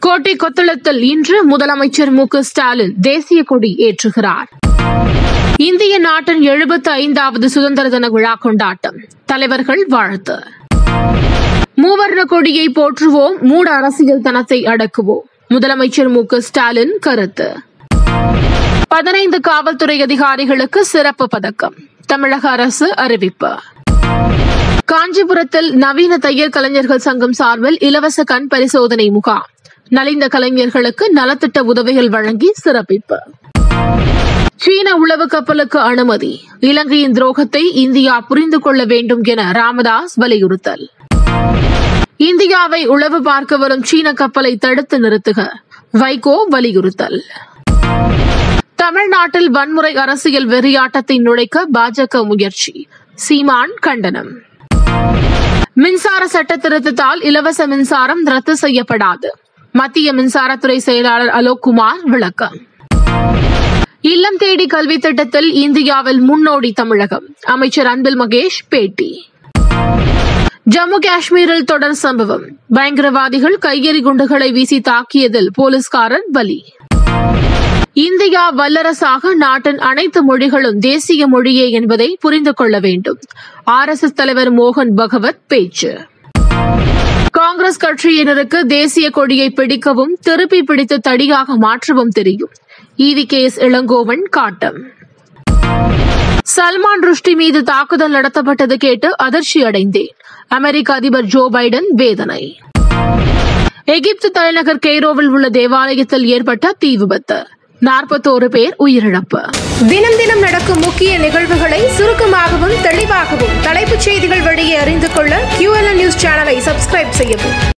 கோட்டை கொத்தளத்தில் இன்று முதலமைச்சர் மு க ஸ்டாலின் தேசிய கொடி ஏற்றுகிறார். இந்திய நாட்டின் 75வது சுதந்திர தின விழா கொண்டாட்டம். தலைவர்கள் வாழ்த்து. மூவர்ண கொடியை போற்றுவோம், மூட அரசியல் தனத்தை அடக்குவோம். முதலமைச்சர் மு க ஸ்டாலின் கருத்து. 15 காவல்துறை அதிகாரிகளுக்கு சிறப்பு பதக்கம். தமிழக அரசு அறிவிப்பு. காஞ்சிபுரத்தில் நவீன தையல் கலைஞர்கள் சங்கம் சார்பில் இலவச கண் பரிசோதனை முகாம். நலிந்த கலைஞர்களுக்கு நலத்திட்ட உதவிகள் வழங்கி சிறப்பிப்பு. சீன உளவு கப்பலுக்கு அனுமதி. இலங்கையின் துரோகத்தை இந்தியா புரிந்து கொள்ள வேண்டும் என ராமதாஸ் வலியுறுத்தல். இந்தியாவை உளவு பார்க்க வரும் சீன கப்பலை தடுத்து நிறுத்துக. வைகோ வலியுறுத்தல். தமிழ்நாட்டில் வன்முறை அரசியல் வெறியாட்டத்தை நுழைக்க பாஜக முயற்சி. சீமான் கண்டனம். மின்சார சட்ட திருத்தத்தால் இலவச மின்சாரம் ரத்து செய்யப்படாது. மத்திய மின்சாரத்துறை செயலாளர் அலோக் குமார் விளக்கம். இல்லம் தேடி கல்வி திட்டத்தில் இந்தியாவில் முன்னோடி தமிழகம். அமைச்சர் அன்பில் மகேஷ் பேட்டி. ஜம்மு காஷ்மீரில் தொடர் சம்பவம். பயங்கரவாதிகள் கையெறி குண்டுகளை வீசி தாக்கியதில் போலீஸ்காரர் பலி. இந்தியா வல்லரசாக நாட்டின் அனைத்து மொழிகளும் தேசிய மொழியே என்பதை புரிந்து கொள்ள வேண்டும். RSS தலைவர் மோகன் பகவத் பேச்சு. காங்கிரஸ் கட்சியினருக்கு தேசிய கொடியை பிடிக்கவும் திருப்பி பிடித்து தடியாக மாற்றவும் தெரியும். EVKS இளங்கோவன் காட்டம். சல்மான் ருஷ்டி மீது தாக்குதல் நடத்தப்பட்டது கேட்டு அதிர்ச்சி அடைந்தேன். அமெரிக்க அதிபர் ஜோ பைடன் வேதனை. எகிப்து தலைநகர் கெய்ரோவில் உள்ள தேவாலயத்தில் ஏற்பட்ட தீ விபத்து. 41 பேர் உயிரிழப்பு. தினம் தினம் நடக்கும் முக்கிய நிகழ்வுகளை சுருக்கமாகவும் தெளிவாகவும் தலைப்புச் செய்திகள் வழியே அறிந்து கொள்ள QLN நியூஸ் சேனலை சப்ஸ்கிரைப் செய்யவும்.